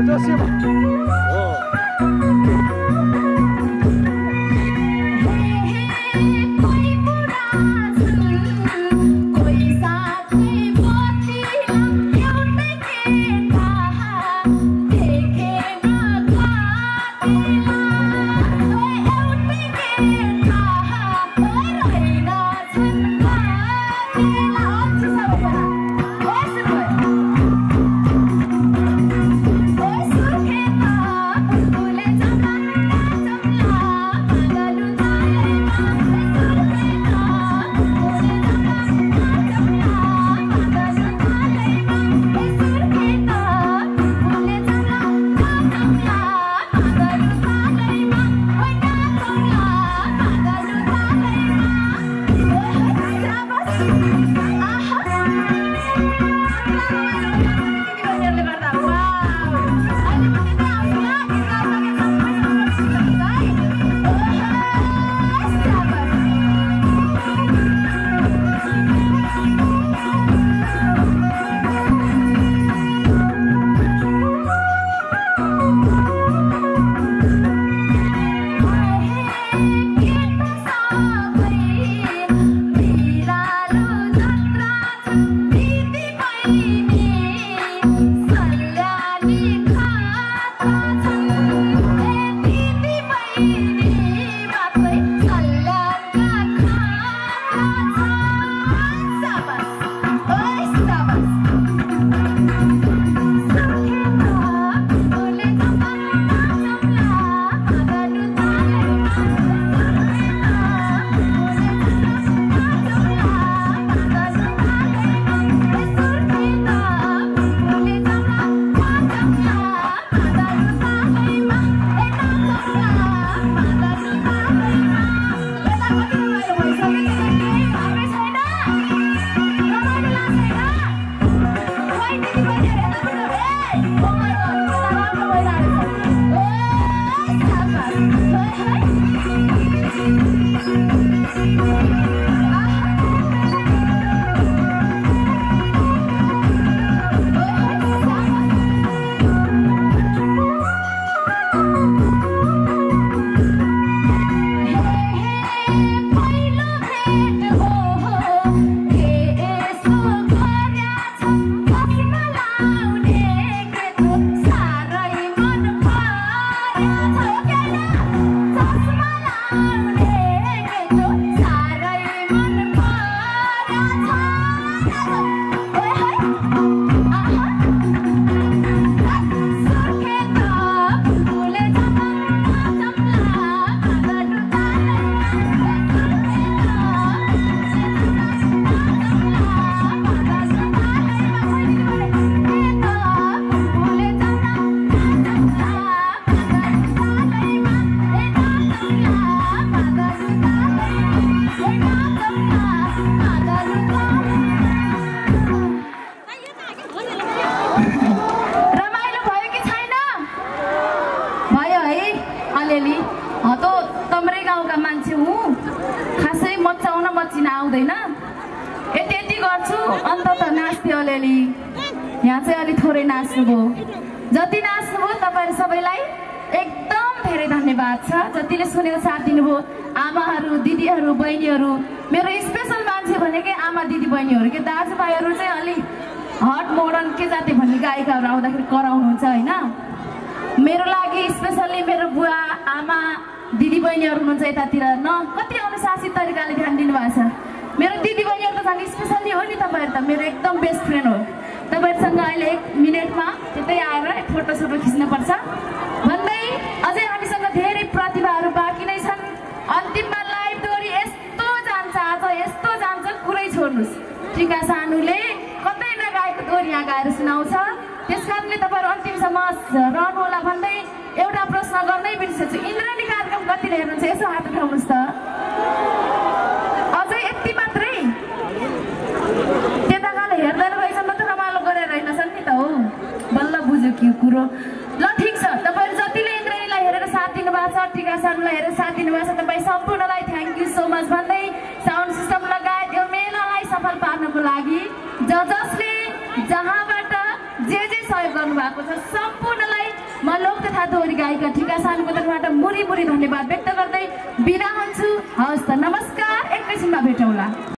जोशी हो टिका सानुले कतै नगाएको दोहोरी यहाँ गाएर सुनाउँछ। त्यसकारणले तपाईहरु अन्तिमसम्म रहनुहोला भन्दै एउटा प्रश्न गर्नै बिर्सेछु। इन्द्रणी कार्यक्रम कति हेर्नुहुन्छ यसो हात उठाउनुस् त। अझै यति मात्रै त्यताकाले हेर्दैन रहेछ म त रमाइलो गरेर हैनछन् नि त हो। बल्ल बुझ्यो के कुरो। ल ठीक छ, तपाईहरु जतिले इन्द्रणीलाई हेरेर साथ दिनुभएको छ, टिका सानुलाई हेरेर साथ दिनुभएको छ, तपाई सम्पूर्णलाई थ्यांक यू सो मच भन्दै साउन्ड सिस्टम लगायत यो मेलालाई सफल पार्नको लागि जसले जहाँबाट जे सहयोग सहयोग गर्नुभएको छ सम्पूर्णलाई म लोक तथा दोहोरी गायिका ठिका सानुको तर्फबाट मुरी मुरी धन्यवाद व्यक्त गर्दै बिदा हुन्छु। हवस् त नमस्कार, एकैछिनमा भेटौँला।